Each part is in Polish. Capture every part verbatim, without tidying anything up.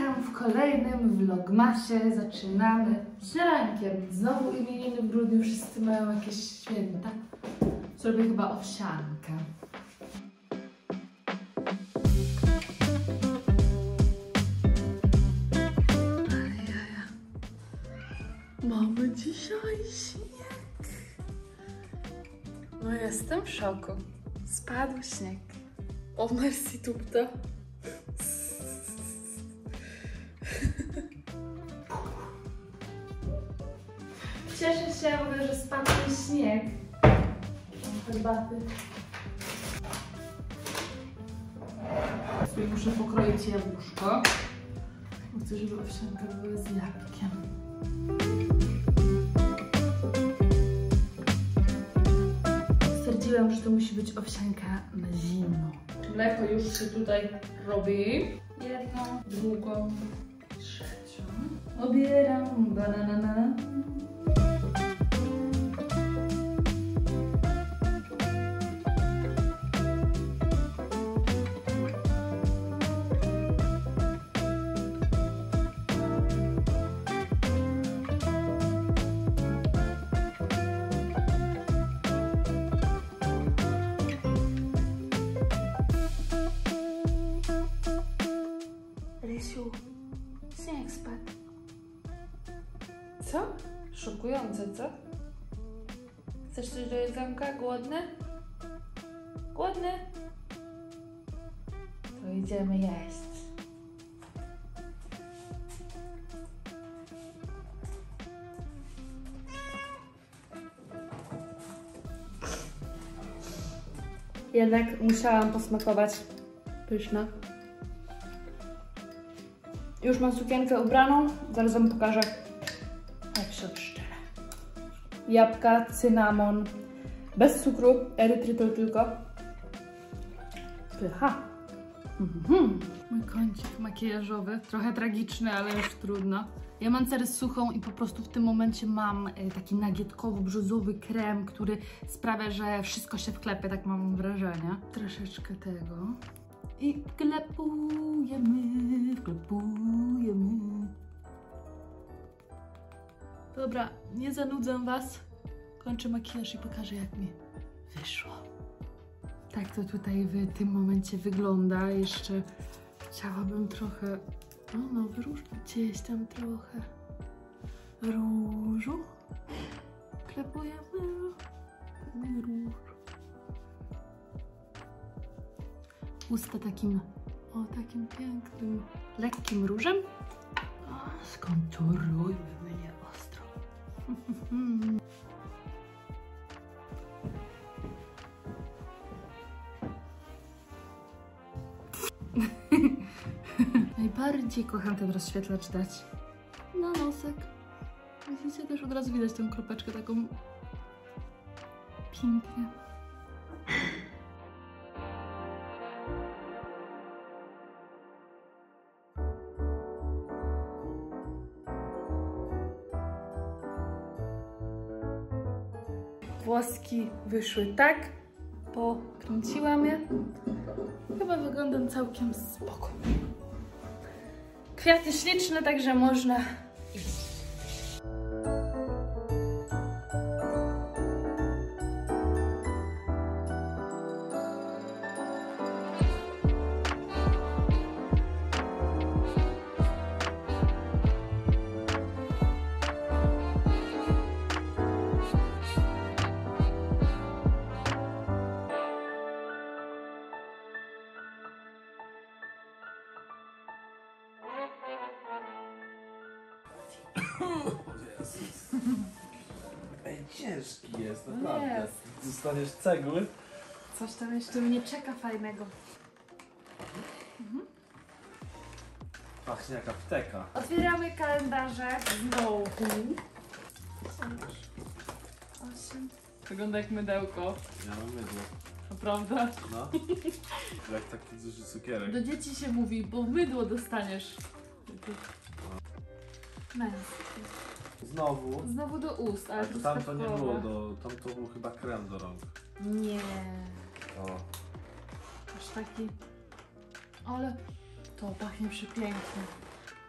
Witam w kolejnym vlogmasie. Zaczynamy śniadankiem. Znowu imieniny w grudniu, wszyscy mają jakieś święta. Zrobię chyba owsiankę. Ale jaja. Mamy dzisiaj śnieg. No jestem w szoku. Spadł śnieg. O, merci tupta. Cieszę się, mówię, że spadł ten śnieg. Mam herbaty. Sobie muszę pokroić jabłuszko. Chcę, żeby owsianka była z jabłkiem. Stwierdziłam, że to musi być owsianka na zimno. Mleko już się tutaj robi. Jedną, drugą, trzecią. Obieram banana. Rysiu, śnieg spadł. Co? Szokujące, co? Chcesz coś do jedzonka? Głodny? Głodny? To idziemy jeść. Jednak musiałam posmakować. Pyszna. Już mam sukienkę ubraną, zaraz wam pokażę, jak się odszczela. Jabłka, cynamon, bez cukru, erytrytol tylko. Pycha. Mhm. Mój kącik makijażowy, trochę tragiczny, ale już trudno. Ja mam cerę suchą i po prostu w tym momencie mam taki nagietkowo-brzozowy krem, który sprawia, że wszystko się wklepie, tak mam wrażenie. Troszeczkę tego. I wklepujemy, wklepujemy. Dobra, nie zanudzę was. Kończę makijaż i pokażę, jak mi wyszło. Tak to tutaj w tym momencie wygląda. Jeszcze chciałabym trochę, no, no róż, gdzieś tam trochę różu. Wklepujemy róż. Usta takim, o takim pięknym, lekkim różem. O, skonturujmy mnie ostro. Najbardziej kocham ten rozświetlacz dać na nosek. Widzicie, też od razu widać tę kropeczkę taką pięknie. Włoski wyszły tak, pokręciłam je. Chyba wyglądam całkiem spoko. Kwiaty śliczne, także można iść. Ej, ciężki jest, naprawdę. Jest. Zostaniesz cegły. Coś tam jeszcze mnie czeka fajnego. Mhm. Pachnie jak apteka. Otwieramy kalendarze znowu. Osiem. Wygląda jak mydełko. Ja mam mydło. Naprawdę? No. Jak taki duży cukierek. Do dzieci się mówi, bo mydło dostaniesz. Męskie. Znowu. Znowu do ust, ale Ale tam to nie było do... Tam to był chyba krem do rąk. Nie. O. Aż taki... Ale to pachnie przepięknie.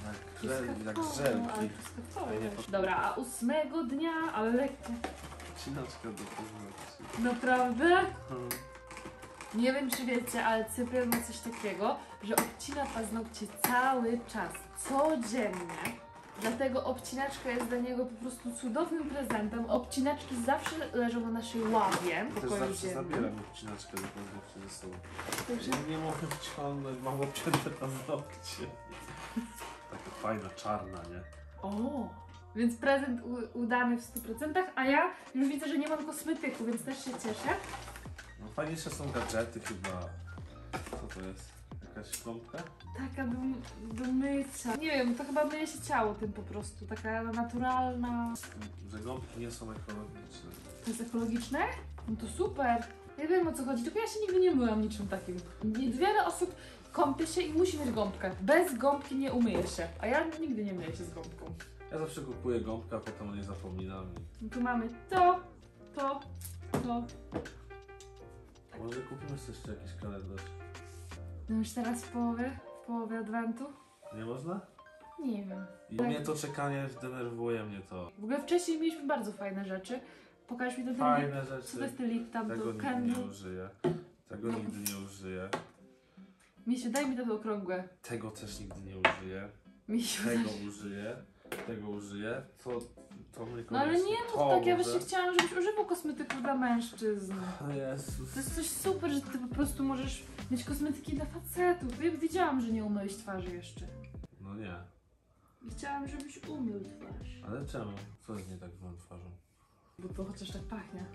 Jak, żel, jak żelki. Dobra, a ósmego dnia, ale lekko. Odcinaczka do paznokci. Naprawdę? Hmm. Nie wiem, czy wiecie, ale Cyprian ma coś takiego, że obcina paznokcie cały czas, codziennie. Dlatego obcinaczka jest dla niego po prostu cudownym prezentem. Obcinaczki zawsze leżą na naszej ławie w Też pokoju zawsze dziennym. zabieram obcinaczkę do paznokci ze sobą. Także... Nie, nie mogę wciągnąć, mam obcięte paznokcie. Taka fajna, czarna, nie? O, więc prezent u, udany w stu procentach, a ja już widzę, że nie mam kosmetyku, więc też się cieszę. No fajniejsze są gadżety chyba. Co to jest? Jakaś gąbka? Taka do, do mycia. Nie wiem, to chyba myje się ciało tym po prostu. Taka naturalna. Że gąbki nie są ekologiczne. To jest ekologiczne? No to super. Ja wiem, o co chodzi, tylko ja się nigdy nie myłam niczym takim. Wiele osób kąpie się i musi mieć gąbkę. Bez gąbki nie umyje się, a ja nigdy nie myję się z gąbką. Ja zawsze kupuję gąbkę, a potem o niej zapominam. No tu mamy to, to, to. Może kupimy sobie jeszcze jakiś kalendarz? No już teraz w połowie, w połowie adwentu? Nie można? Nie wiem. I mnie to czekanie denerwuje mnie to. W ogóle wcześniej mieliśmy bardzo fajne rzeczy. Pokaż mi ten Fajne lip. rzeczy. Co to jest ten lip tam Tego do nigdy candle? nie użyję. Tego No. nigdy nie użyję. Misiu, daj mi to okrągłe. Tego też nigdy nie użyję. Misiu, Tego daj. użyję. Tego użyję. To, to mnie No ale koniecznie. nie mów To tak, ja może. właśnie chciałam, żebyś używał kosmetyków dla mężczyzn. O Jezus. To jest coś super, że ty po prostu możesz mieć kosmetyki dla facetów. Ja wiedziałam, że nie umyłeś twarzy jeszcze. No nie. I chciałam, żebyś umył twarz. Ale czemu? Co jest nie tak z moją twarzą? Bo to chociaż tak pachnie.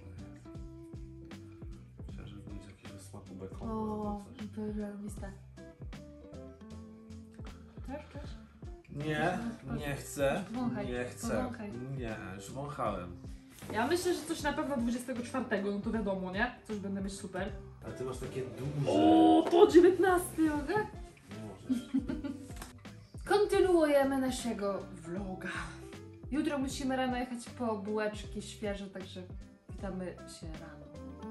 Chciałem, żeby mieć jakieś o smaku bekonu O, albo coś. to jest zarobiste. Też, też? Nie, nie chcę. Powąchaj, Nie chcę. powąchaj. Nie, już wąchałem. Ja myślę, że coś na pewno dwudziestego czwartego, no to wiadomo, nie? Coś będę mieć super. Ale ty masz takie duże. O, to dziewiętnasty, mogę? Nie możesz. Kontynuujemy naszego vloga. Jutro musimy rano jechać po bułeczki świeże, także witamy się rano.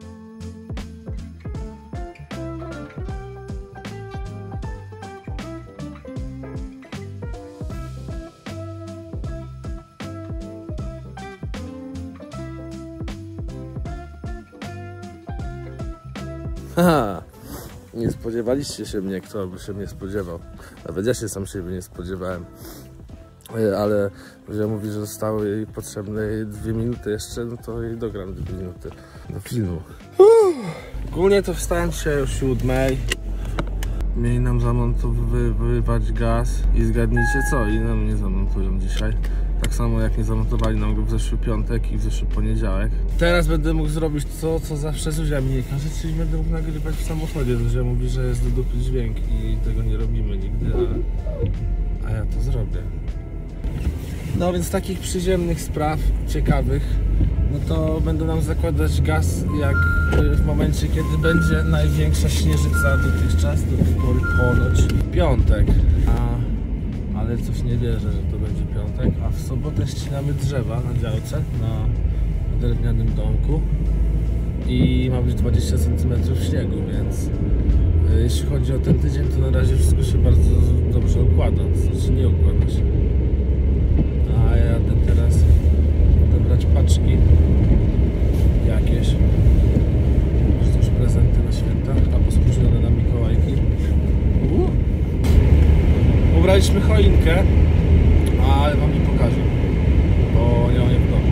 Haha, nie spodziewaliście się mnie, kto by się mnie spodziewał. Nawet ja się sam siebie nie spodziewałem. E, Ale że mówi, że zostały jej potrzebne dwie minuty jeszcze, no to jej dogram dwie minuty do filmu. Uff, ogólnie to wstałem dzisiaj o siódmej. Mieli nam zamontowywać gaz i zgadnijcie co, i nam nie zamontują dzisiaj. Tak samo jak nie zamontowali nam go w zeszły piątek i w zeszły poniedziałek. Teraz będę mógł zrobić to, co zawsze Zuzia mi nie każe, czyli będę mógł nagrywać w samochodzie. Zuzia mówi, że jest do dupy dźwięk i tego nie robimy nigdy, a, a ja to zrobię. No więc takich przyziemnych spraw ciekawych, no to będą nam zakładać gaz jak w momencie, kiedy będzie największa śnieżyca dotychczas, do tej pory ponoć w piątek. A, ale coś nie wierzę, że to będzie piątek, a w sobotę ścinamy drzewa na działce, na drewnianym domku i ma być dwadzieścia centymetrów śniegu, więc jeśli chodzi o ten tydzień, to na razie wszystko się bardzo dobrze układa, znaczy nie układa się. A ja jadę teraz odebrać paczki jakieś, może też prezenty na święta, albo spóźnione na Mikołajki. Uh. Ubraliśmy choinkę, ale wam nie pokażę, bo nie mam jej w domu.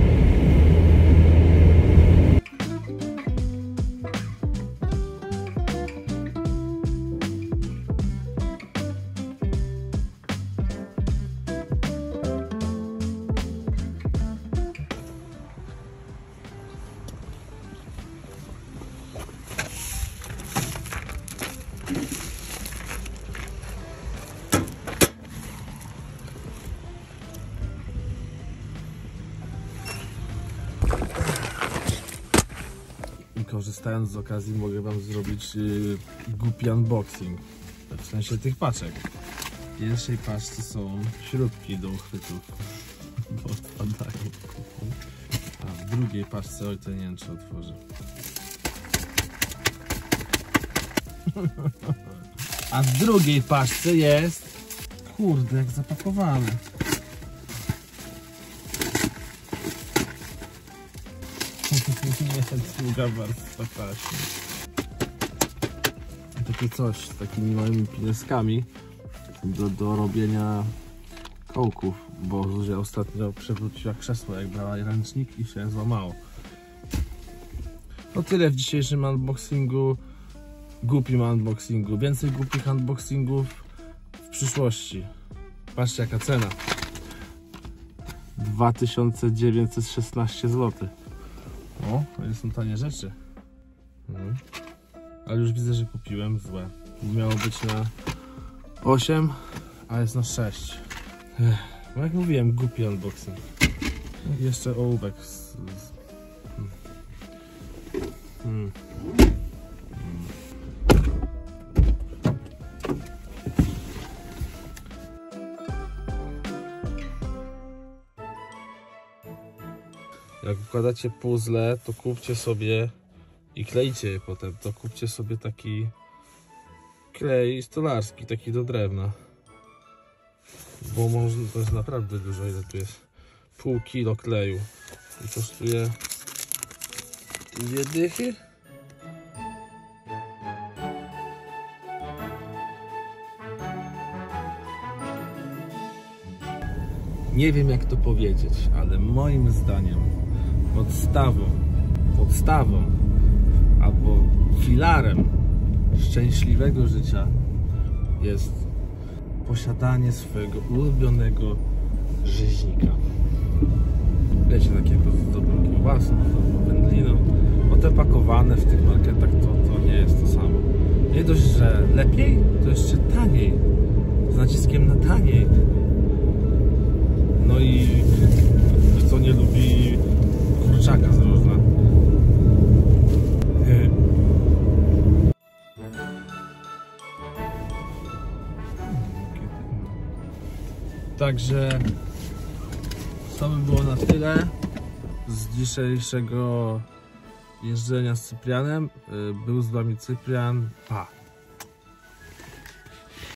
Korzystając z okazji mogę wam zrobić yy, głupi unboxing, w sensie tych paczek. W pierwszej paczce są śrubki do uchwytów, bo odpadają, a w drugiej paczce, oj to nie wiem czy otworzę. A w drugiej paczce jest kurde, jak zapakowane. Nie, druga warstwa taśmy. Takie coś z takimi małymi pineskami do, do robienia kołków, bo Zuzia ostatnio przewróciła krzesło, jak brała ręcznik i się złamało. No tyle w dzisiejszym unboxingu, głupim unboxingu. Więcej głupich unboxingów w przyszłości. Patrzcie jaka cena. dwa tysiące dziewięćset szesnaście złotych. O, to są tanie rzeczy. Mhm. Ale już widzę, że kupiłem złe. Miało być na osiem, a jest na sześć. Ech, no jak mówiłem, głupi unboxing. Jeszcze ołówek. Z, z... Hmm. Hmm. Jak układacie puzzle, to kupcie sobie i klejcie je potem, to kupcie sobie taki klej stolarski, taki do drewna. Bo można, to jest naprawdę dużo, ile tu jest. Pół kilo kleju. I kosztuje dwie dychy. Nie wiem jak to powiedzieć, ale moim zdaniem podstawą, podstawą albo filarem szczęśliwego życia jest posiadanie swojego ulubionego rzeźnika. Wiecie, takiego z dobrą kiełbasą, z dobrą wędliną, bo te pakowane w tych marketach to, to nie jest to samo. Nie dość, że lepiej, to jeszcze taniej, z naciskiem na taniej. No i kto nie lubi kurczaka z różna. Także to by było na tyle z dzisiejszego jeżdżenia z Cyprianem. Był z wami Cyprian. Pa!